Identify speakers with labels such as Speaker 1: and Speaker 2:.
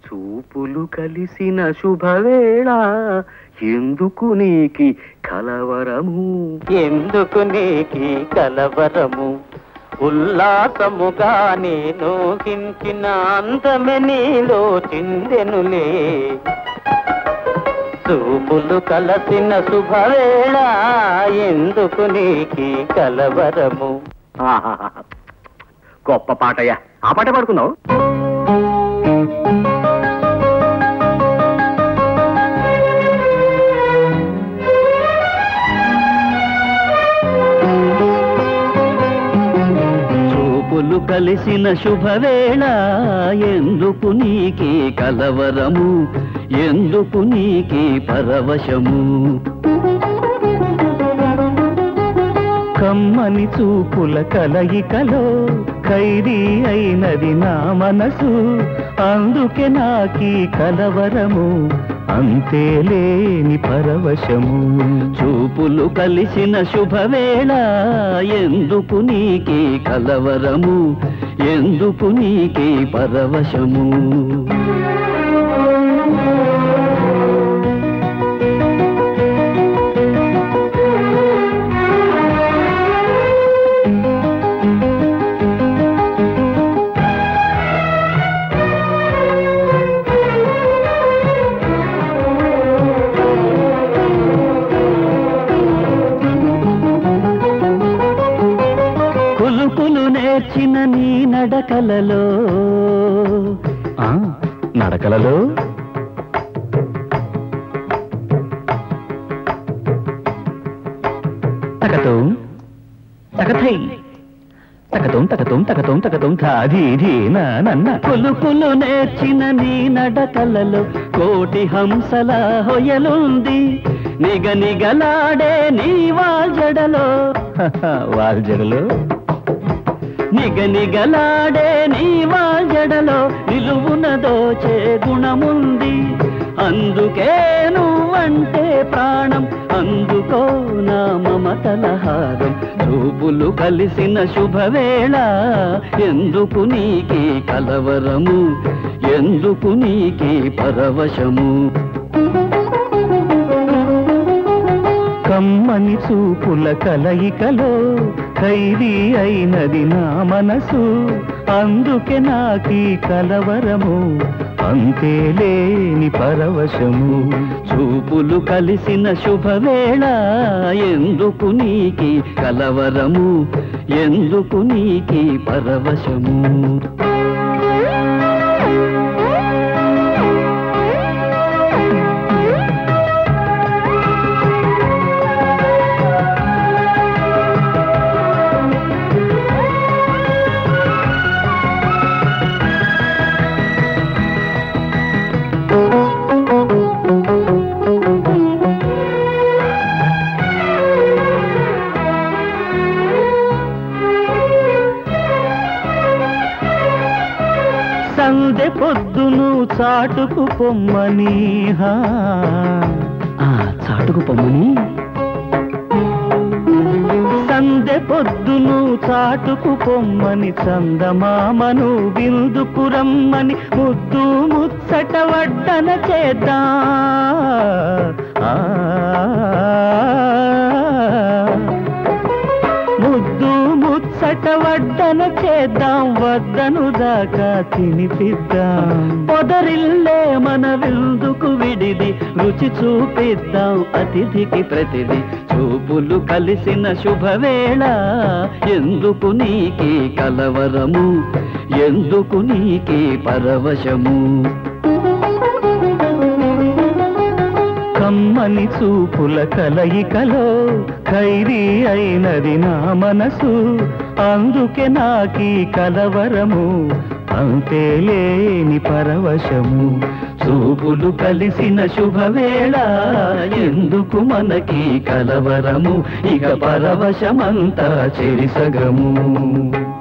Speaker 1: చూపులు కలిసిన శుభవేళ ఎందుకు నీకి కలవరము
Speaker 2: ఎందుకు నీకి కలవరము ఉల్లాసముగా నేను హించిన అందమే నీలో చిందెనులే చూపులు కలసిన శుభవేళ ఎందుకు నీకి కలవరము.
Speaker 1: గొప్ప పాటయ్యా, ఆ పాట పాడుకున్నావు.
Speaker 2: చూపులు కలిసిన శుభవేళ ఎందుకు నీకి కలవరము ఎందుకు నీకి పరవశము
Speaker 3: కమ్మని చూపుల కలయికలో ఖైదీ అయినది నా మనసు అందుకే నాకీ కలవరము అంతే లేని పరవశము
Speaker 2: చూపులు కలిసిన శుభవేళ ఎందుకు నీకి కలవరము ఎందుకు నీకి పరవశము నేర్చిన నీ నడకలలో
Speaker 3: నడకలలో తకతం తకథై తకతం తకతం తకతం తకతం ధాధీ నన్న
Speaker 2: కులుకులు నేర్చిన నీ నడకలలో కోటి హంసల హొయలుంది నిగనిగలాడే నీ వాల్జడలో
Speaker 3: వాల్జడలో
Speaker 2: నిగనిగలాడే నీ వాల్జడలో నిలువున దోచే గుణముంది అందుకే నువ్వంటే ప్రాణం అందుకో నా మమతల హారం చూపులు కలిసిన శుభవేళ ఎందుకు నీకి కలవరము ఎందుకు నీకి పరవశము
Speaker 3: కమ్మని చూపుల కలయికలో ఖైదీ అయినది నా మనసు అందుకే నాకీ కలవరము అంతే లేని పరవశము
Speaker 2: చూపులు కలిసిన శుభవేళ ఎందుకు నీకి కలవరము ఎందుకు నీకి పరవశము
Speaker 3: సందె పొద్దును చాటుకు పొమ్మని
Speaker 2: చాటుకు పొమ్మని
Speaker 3: సందె పొద్దును చాటుకు పొమ్మని చందమామను విందుకు రమ్మని ముద్దు ముచ్చట వడ్డన చేద్దాం ముద్దు ముచ్చట వడ్డన చేద్దాం వద్దను దాకా తినిపిద్దాం పొదరిల్లే మన విందుకు విడిది రుచి చూపిద్దాం అతిథికి ప్రతిది చూపులు కలిసిన శుభవేళ ఎందుకు నీకి కలవరము ఎందుకు నీకి పరవశము కమ్మని చూపుల కలయికలో ఖైదీ అయినది నా మనసు అందుకే నాకీ కలవరము అంతే లేని పరవశము
Speaker 2: చూపులు కలిసిన శుభవేళ ఎందుకు మనకి కలవరము ఇక పరవశమంతా చెరిసగము